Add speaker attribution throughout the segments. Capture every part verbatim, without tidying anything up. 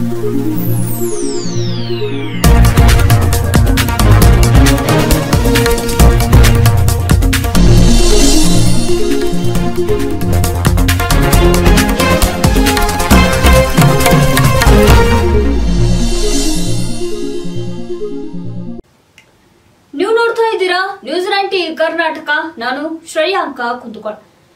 Speaker 1: ನೀವು ನೋಡ್ತಾ ಇದ್ದೀರಾ ನ್ಯೂಸ್ ನೈಂಟಿ ಕರ್ನಾಟಕ. ನಾನು ಶ್ರೇಯಾಂಕ ಕುಂದುಕೊಳ್.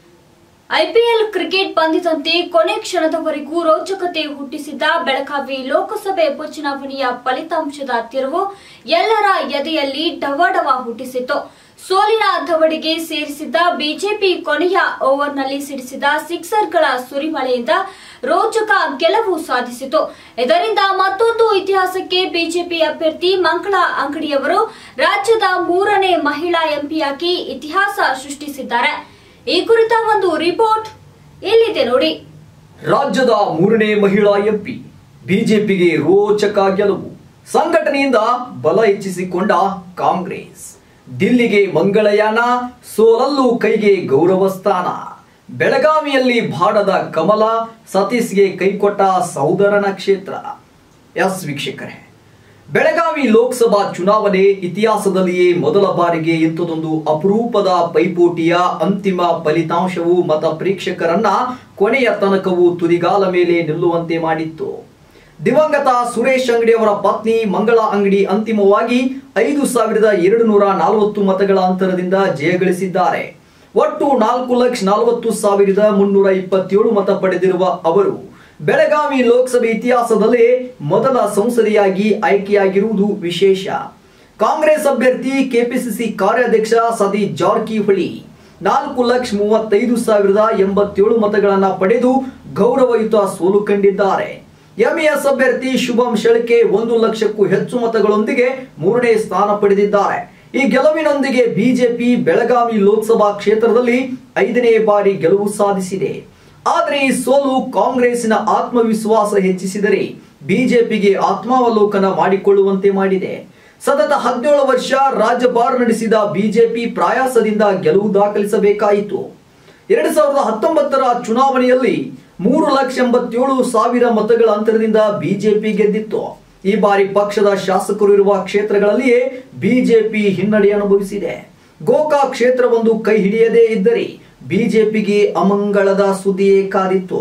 Speaker 1: ಐಪಿಎಲ್ ಕ್ರಿಕೆಟ್ ಪಂದ್ಯದಂತೆ ಕೊನೆ ಕ್ಷಣದವರೆಗೂ ರೋಚಕತೆ ಹುಟ್ಟಿಸಿದ್ದ ಬೆಳಗಾವಿ ಲೋಕಸಭೆ ಉಪಚುನಾವಣೆಯ ಫಲಿತಾಂಶದ ತಿರುವು ಎಲ್ಲರ ಎದೆಯಲ್ಲಿ ಡವಡವ ಹುಟ್ಟಿಸಿತ್ತು. ಸೋಲಿನ ದವಡಿಗೆ ಸೇರಿಸಿದ್ದ ಬಿಜೆಪಿ ಕೊನೆಯ ಓವರ್ನಲ್ಲಿ ಸಿಡಿಸಿದ ಸಿಕ್ಸರ್ಗಳ ಸುರಿಮಳೆಯಿಂದ ರೋಚಕ ಗೆಲುವು ಸಾಧಿಸಿತು. ಇದರಿಂದ ಮತ್ತೊಂದು ಇತಿಹಾಸಕ್ಕೆ ಬಿಜೆಪಿ ಅಭ್ಯರ್ಥಿ ಮಂಗಳಾ ಅಂಗಡಿಯವರು ರಾಜ್ಯದ ಮೂರನೇ ಮಹಿಳಾ ಎಂಪಿಯಾಗಿ ಇತಿಹಾಸ ಸೃಷ್ಟಿಸಿದ್ದಾರೆ. ಈ ಕುರಿತ ಒಂದು ರಿಪೋರ್ಟ್ ಇಲ್ಲಿದೆ ನೋಡಿ.
Speaker 2: ರಾಜ್ಯದ ಮೂರನೇ ಮಹಿಳಾ ಎಂಪಿ, ಬಿಜೆಪಿಗೆ ರೋಚಕ ಗೆಲುವು. ಸಂಘಟನೆಯಿಂದ ಬಲ ಹೆಚ್ಚಿಸಿಕೊಂಡ ಕಾಂಗ್ರೆಸ್, ದಿಲ್ಲಿಗೆ ಮಂಗಳಯಾನ, ಸೋಲಲ್ಲೂ ಕೈಗೆ ಗೌರವ ಸ್ಥಾನ. ಬೆಳಗಾವಿಯಲ್ಲಿ ಬಾಡದ ಕಮಲ, ಸತೀಶ್ಗೆ ಕೈಕೊಟ್ಟ ಸಹೋದರನ ಕ್ಷೇತ್ರ. ಎಸ್ ವೀಕ್ಷಕರೇ, ಬೆಳಗಾವಿ ಲೋಕಸಭಾ ಚುನಾವಣೆ ಇತಿಹಾಸದಲ್ಲಿಯೇ ಮೊದಲ ಬಾರಿಗೆ ಇಂಥದೊಂದು ಅಪರೂಪದ ಪೈಪೋಟಿಯ ಅಂತಿಮ ಫಲಿತಾಂಶವು ಮತ ಪ್ರೇಕ್ಷಕರನ್ನ ಕೊನೆಯ ತನಕವೂ ತುದಿಗಾಲ ಮೇಲೆ ನಿಲ್ಲುವಂತೆ ಮಾಡಿತ್ತು. ದಿವಂಗತ ಸುರೇಶ್ ಅಂಗಡಿ ಅವರ ಪತ್ನಿ ಮಂಗಳಾ ಅಂಗಡಿ ಅಂತಿಮವಾಗಿ ಐದು ಸಾವಿರದ ಎರಡು ನೂರ ನಲವತ್ತು ಮತಗಳ ಅಂತರದಿಂದ ಜಯಗಳಿಸಿದ್ದಾರೆ. ಒಟ್ಟು ನಾಲ್ಕು ಲಕ್ಷ ನಲವತ್ತು ಸಾವಿರದ ಮುನ್ನೂರ ಇಪ್ಪತ್ತೇಳು ಮತ ಪಡೆದಿರುವ ಅವರು ಬೆಳಗಾವಿ ಲೋಕಸಭೆ ಇತಿಹಾಸದಲ್ಲೇ ಮೊದಲ ಸಂಸದೆಯಾಗಿ ಆಯ್ಕೆಯಾಗಿರುವುದು ವಿಶೇಷ. ಕಾಂಗ್ರೆಸ್ ಅಭ್ಯರ್ಥಿ ಕೆಪಿಸಿಸಿ ಕಾರ್ಯಾಧ್ಯಕ್ಷ ಸತೀಶ್ ಜಾರಕಿಹೊಳಿ ನಾಲ್ಕು ಲಕ್ಷ ಮೂವತ್ತೈದು ಸಾವಿರದ ಎಂಬತ್ತೇಳು ಮತಗಳನ್ನ ಪಡೆದು ಗೌರವಯುತ ಸೋಲು ಕಂಡಿದ್ದಾರೆ. ಎಂಇಎಸ್ ಅಭ್ಯರ್ಥಿ ಶುಭಂ ಶೆಳಕೆ ಒಂದು ಲಕ್ಷಕ್ಕೂ ಹೆಚ್ಚು ಮತಗಳೊಂದಿಗೆ ಮೂರನೇ ಸ್ಥಾನ ಪಡೆದಿದ್ದಾರೆ. ಈ ಗೆಲುವಿನೊಂದಿಗೆ ಬಿಜೆಪಿ ಬೆಳಗಾವಿ ಲೋಕಸಭಾ ಕ್ಷೇತ್ರದಲ್ಲಿ ಐದನೇ ಬಾರಿ ಗೆಲುವು ಸಾಧಿಸಿದೆ. ಆದರೆ ಈ ಸೋಲು ಕಾಂಗ್ರೆಸ್ಸಿನ ಆತ್ಮವಿಶ್ವಾಸ ಹೆಚ್ಚಿಸಿದರೆ ಬಿಜೆಪಿಗೆ ಆತ್ಮಾವಲೋಕನ ಮಾಡಿಕೊಳ್ಳುವಂತೆ ಮಾಡಿದೆ. ಸತತ ಹದಿನೇಳು ವರ್ಷ ರಾಜ್ಯಭಾರ ನಡೆಸಿದ ಬಿಜೆಪಿ ಪ್ರಯಾಸದಿಂದ ಗೆಲುವು ದಾಖಲಿಸಬೇಕಾಯಿತು. ಎರಡ್ ಸಾವಿರದ ಹತ್ತೊಂಬತ್ತರ ಚುನಾವಣೆಯಲ್ಲಿ ಮೂರು ಲಕ್ಷ ಎಂಬತ್ತೇಳು ಸಾವಿರ ಮತಗಳ ಅಂತರದಿಂದ ಬಿಜೆಪಿ ಗೆದ್ದಿತ್ತು. ಈ ಬಾರಿ ಪಕ್ಷದ ಶಾಸಕರು ಇರುವ ಕ್ಷೇತ್ರಗಳಲ್ಲಿಯೇ ಬಿಜೆಪಿ ಹಿನ್ನಡೆ ಅನುಭವಿಸಿದೆ. ಗೋಕಾಕ್ ಕ್ಷೇತ್ರವೊಂದು ಕೈ ಹಿಡಿಯದೇ ಇದ್ದರೆ ಬಿಜೆಪಿಗೆ ಅಮಂಗಳದ ಸುದ್ದಿಯೇ ಕಾದಿತ್ತು.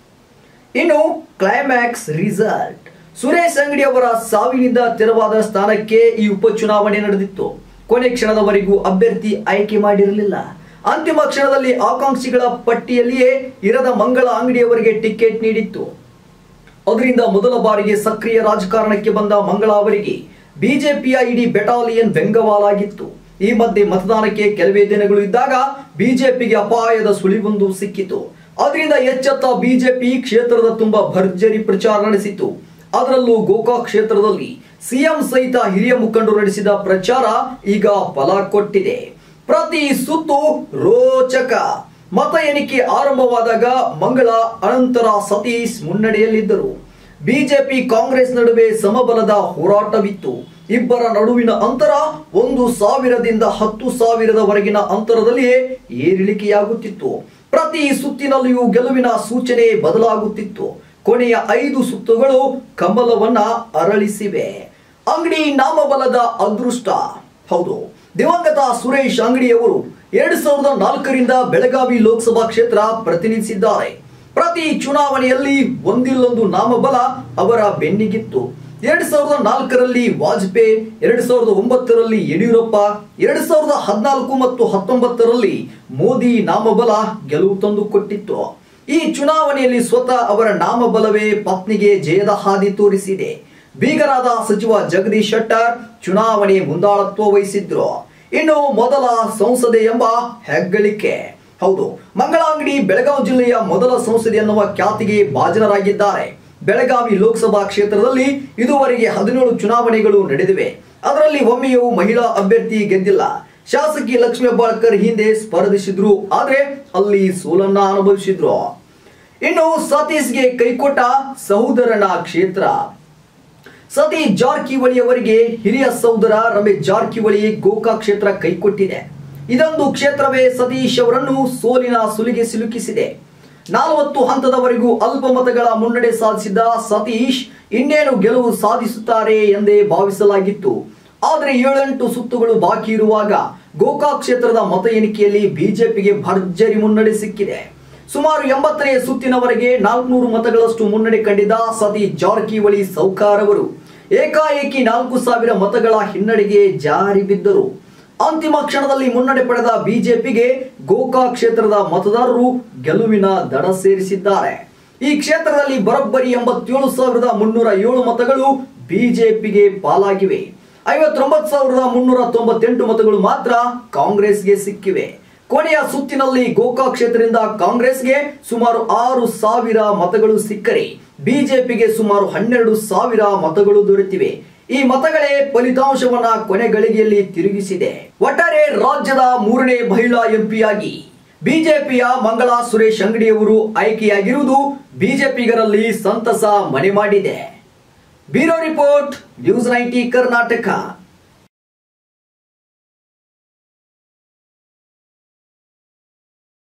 Speaker 2: ಇನ್ನು ಕ್ಲೈಮ್ಯಾಕ್ಸ್ ರಿಸಲ್ಟ್, ಸುರೇಶ್ ಅಂಗಡಿ ಅವರ ಸಾವಿನಿಂದ ತೆರವಾದ ಸ್ಥಾನಕ್ಕೆ ಈ ಉಪಚುನಾವಣೆ ನಡೆದಿತ್ತು. ಕೊನೆ ಕ್ಷಣದವರೆಗೂ ಅಭ್ಯರ್ಥಿ ಆಯ್ಕೆ ಮಾಡಿರಲಿಲ್ಲ. ಅಂತಿಮ ಕ್ಷಣದಲ್ಲಿ ಆಕಾಂಕ್ಷಿಗಳ ಪಟ್ಟಿಯಲ್ಲಿಯೇ ಇರದ ಮಂಗಳಾ ಅಂಗಡಿಯವರಿಗೆ ಟಿಕೆಟ್ ನೀಡಿತ್ತು. ಅದರಿಂದ ಮೊದಲ ಬಾರಿಗೆ ಸಕ್ರಿಯ ರಾಜಕಾರಣಕ್ಕೆ ಬಂದ ಮಂಗಳಾ ಅವರಿಗೆ ಬಿಜೆಪಿಯ ಇಡೀ ಬೆಟಾಲಿಯನ್ ಬೆಂಗವಾಲಾಗಿತ್ತು. ಈ ಮಧ್ಯೆ ಮತದಾನಕ್ಕೆ ಕೆಲವೇ ದಿನಗಳು ಇದ್ದಾಗ ಬಿಜೆಪಿಗೆ ಅಪಾಯದ ಸುಳಿವೊಂದು ಸಿಕ್ಕಿತು. ಅದರಿಂದ ಎಚ್ಚೆತ್ತ ಬಿಜೆಪಿ ಕ್ಷೇತ್ರದ ತುಂಬಾ ಭರ್ಜರಿ ಪ್ರಚಾರ ನಡೆಸಿತು. ಅದರಲ್ಲೂ ಗೋಕಾಕ್ ಕ್ಷೇತ್ರದಲ್ಲಿ ಸಿಎಂ ಸಹಿತ ಹಿರಿಯ ಮುಖಂಡರು ನಡೆಸಿದ ಪ್ರಚಾರ ಈಗ ಫಲ ಕೊಟ್ಟಿದೆ. ಪ್ರತಿ ಸುತ್ತು ರೋಚಕ. ಮತ ಎಣಿಕೆ ಆರಂಭವಾದಾಗ ಮಂಗಳಾ ಅನಂತರ ಸತೀಶ್ ಮುನ್ನಡೆಯಲ್ಲಿದ್ದರು. ಬಿಜೆಪಿ ಕಾಂಗ್ರೆಸ್ ನಡುವೆ ಸಮಬಲದ ಹೋರಾಟವಿತ್ತು. ಇಬ್ಬರ ನಡುವಿನ ಅಂತರ ಒಂದು ಸಾವಿರದಿಂದ ಹತ್ತು ಸಾವಿರದವರೆಗಿನ ಅಂತರದಲ್ಲಿಯೇ ಏರಿಳಿಕೆಯಾಗುತ್ತಿತ್ತು. ಪ್ರತಿ ಸುತ್ತಿನಲ್ಲಿಯೂ ಗೆಲುವಿನ ಸೂಚನೆ ಬದಲಾಗುತ್ತಿತ್ತು. ಕೊನೆಯ ಐದು ಸುತ್ತುಗಳು ಕಮಲವನ್ನ ಅರಳಿಸಿವೆ. ಅಂಗಡಿ ನಾಮಬಲದ ಅದೃಷ್ಟ. ಹೌದು, ದಿವಂಗತ ಸುರೇಶ್ ಅಂಗಡಿಯವರು ಎರಡ್ ಸಾವಿರದ ನಾಲ್ಕರಿಂದ ಬೆಳಗಾವಿ ಲೋಕಸಭಾ ಕ್ಷೇತ್ರ ಪ್ರತಿನಿಧಿಸಿದ್ದಾರೆ. ಪ್ರತಿ ಚುನಾವಣೆಯಲ್ಲಿ ಒಂದಿಲ್ಲೊಂದು ನಾಮಬಲ ಅವರ ಬೆನ್ನಿಗಿತ್ತು. ಎರಡ್ ಸಾವಿರದ ನಾಲ್ಕರಲ್ಲಿ ವಾಜಪೇಯಿ, ಎರಡ್ ಸಾವಿರದ ಒಂಬತ್ತರಲ್ಲಿ ಯಡಿಯೂರಪ್ಪ, ಎರಡ್ ಸಾವಿರದ ಹದಿನಾಲ್ಕು ಮತ್ತು ಹತ್ತೊಂಬತ್ತರಲ್ಲಿ ಮೋದಿ ನಾಮಬಲ ಗೆಲುವು ತಂದು ಕೊಟ್ಟಿತ್ತು. ಈ ಚುನಾವಣೆಯಲ್ಲಿ ಸ್ವತಃ ಅವರ ನಾಮಬಲವೇ ಪತ್ನಿಗೆ ಜಯದ ಹಾದಿ ತೋರಿಸಿದೆ. ಬೀಗರಾದ ಸಚಿವ ಜಗದೀಶ್ ಶೆಟ್ಟರ್ ಚುನಾವಣೆ ಮುಂದಾಳತ್ವ ವಹಿಸಿದ್ರು. ಇನ್ನು ಮೊದಲ ಸಂಸದೆ ಎಂಬ ಹೆಗ್ಗಳಿಕೆ. ಹೌದು, ಮಂಗಳಾ ಅಂಗಡಿ ಬೆಳಗಾವಿ ಜಿಲ್ಲೆಯ ಮೊದಲ ಸಂಸದೆ ಎನ್ನುವ ಖ್ಯಾತಿಗೆ ಭಾಜನರಾಗಿದ್ದಾರೆ. ಬೆಳಗಾವಿ ಲೋಕಸಭಾ ಕ್ಷೇತ್ರದಲ್ಲಿ ಇದುವರೆಗೆ ಹದಿನೇಳು ಚುನಾವಣೆಗಳು ನಡೆದಿವೆ. ಅದರಲ್ಲಿ ಒಮ್ಮೆಯೂ ಮಹಿಳಾ ಅಭ್ಯರ್ಥಿ ಗೆದ್ದಿಲ್ಲ. ಶಾಸಕಿ ಲಕ್ಷ್ಮೀ ಹೆಬ್ಬಾಳ್ಕರ್ ಹಿಂದೆ ಸ್ಪರ್ಧಿಸಿದ್ರು, ಆದ್ರೆ ಅಲ್ಲಿ ಸೋಲನ್ನ ಅನುಭವಿಸಿದ್ರು. ಇನ್ನು ಸತೀಶ್ಗೆ ಕೈಕೊಟ್ಟ ಸಹೋದರನ ಕ್ಷೇತ್ರ. ಸತೀಶ್ ಜಾರಕಿಹೊಳಿ ಅವರಿಗೆ ಹಿರಿಯ ಸಹೋದರ ರಮೇಶ್ ಜಾರಕಿಹೊಳಿ ಗೋಕಾಕ್ ಕ್ಷೇತ್ರ ಕೈಕೊಟ್ಟಿದೆ. ಇದೊಂದು ಕ್ಷೇತ್ರವೇ ಸತೀಶ್ ಅವರನ್ನು ಸೋಲಿನ ಸುಲಿಗೆ ಸಿಲುಕಿಸಿದೆ. ನಲವತ್ತು ಹಂತದವರೆಗೂ ಅಲ್ಪ ಮತಗಳ ಮುನ್ನಡೆ ಸಾಧಿಸಿದ ಸತೀಶ್ ಇನ್ನೇನು ಗೆಲುವು ಸಾಧಿಸುತ್ತಾರೆ ಎಂದೇ ಭಾವಿಸಲಾಗಿತ್ತು. ಆದರೆ ಏಳೆಂಟು ಸುತ್ತುಗಳು ಬಾಕಿ ಇರುವಾಗ ಗೋಕಾಕ್ ಕ್ಷೇತ್ರದ ಮತ ಎಣಿಕೆಯಲ್ಲಿ ಬಿಜೆಪಿಗೆ ಭರ್ಜರಿ ಮುನ್ನಡೆ ಸಿಕ್ಕಿದೆ. ಸುಮಾರು ಎಂಬತ್ತನೇ ಸುತ್ತಿನವರೆಗೆ ನಾಲ್ಕುನೂರು ಮತಗಳಷ್ಟು ಮುನ್ನಡೆ ಕಂಡಿದ್ದ ಸತೀಶ್ ಜಾರಕಿಹೊಳಿ ಸೌಕಾರ್ ಅವರು ಏಕಾಏಕಿ ನಾಲ್ಕು ಸಾವಿರ ಮತಗಳ ಹಿನ್ನಡೆಗೆ ಜಾರಿ ಬಿದ್ದರು. ಅಂತಿಮ ಕ್ಷಣದಲ್ಲಿ ಮುನ್ನಡೆ ಪಡೆದ ಬಿಜೆಪಿಗೆ ಗೋಕಾಕ್ ಕ್ಷೇತ್ರದ ಮತದಾರರು ಗೆಲುವಿನ ದಡ ಸೇರಿಸಿದ್ದಾರೆ. ಈ ಕ್ಷೇತ್ರದಲ್ಲಿ ಬರೋಬ್ಬರಿ ಎಂಬತ್ತೇಳು ಸಾವಿರದ ಮುನ್ನೂರ ಏಳು ಮತಗಳು ಬಿಜೆಪಿಗೆ ಪಾಲಾಗಿವೆ. ಐವತ್ತೊಂಬತ್ತು ಸಾವಿರದ ಮುನ್ನೂರ ತೊಂಬತ್ತೆಂಟು ಮತಗಳು ಮಾತ್ರ ಕಾಂಗ್ರೆಸ್ಗೆ ಸಿಕ್ಕಿವೆ. ಕೊನೆಯ ಸುತ್ತಿನಲ್ಲಿ ಗೋಕಾಕ್ ಕ್ಷೇತ್ರದಿಂದ ಕಾಂಗ್ರೆಸ್ಗೆ ಸುಮಾರು ಆರು ಸಾವಿರ ಮತಗಳು ಸಿಕ್ಕರೆ ಬಿಜೆಪಿಗೆ ಸುಮಾರು ಹನ್ನೆರಡು ಸಾವಿರ ಮತಗಳು ದೊರೆತಿವೆ. ಈ ಮತಗಳೇ ಫಲಿತಾಂಶವನ್ನ ಕೊನೆ ಗಳಿಗೆಯಲ್ಲಿ ತಿರುಗಿಸಿದೆ. ಒಟ್ಟಾರೆ ರಾಜ್ಯದ ಮೂರನೇ ಮಹಿಳಾ ಎಂಪಿಯಾಗಿ ಬಿಜೆಪಿಯ ಮಂಗಳಾ ಸುರೇಶ್ ಅಂಗಡಿಯವರು ಆಯ್ಕೆಯಾಗಿರುವುದು ಬಿಜೆಪಿಗರಲ್ಲಿ ಸಂತಸ ಮನೆ ಮಾಡಿದೆ. Bureau report news ninety Karnataka.